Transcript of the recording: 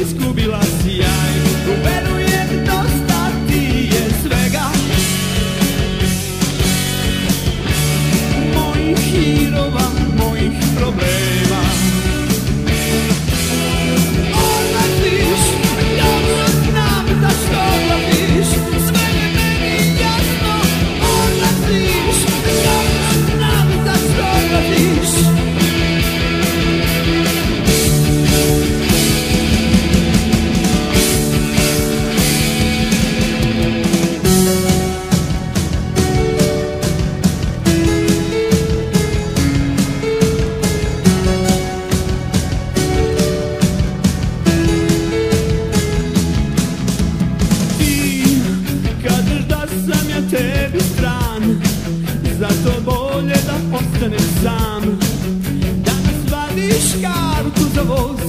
izgubila sjaj. Verujem dosta ti je svega, mojih hirova, mojih problema. Odlaziš, dobro znam zašto odlaziš, sve je meni jasno. Odlaziš, dobro znam zašto odlaziš. Tebi stran, zato bolje da ostanem sam. Danas vadiš kartu za voz,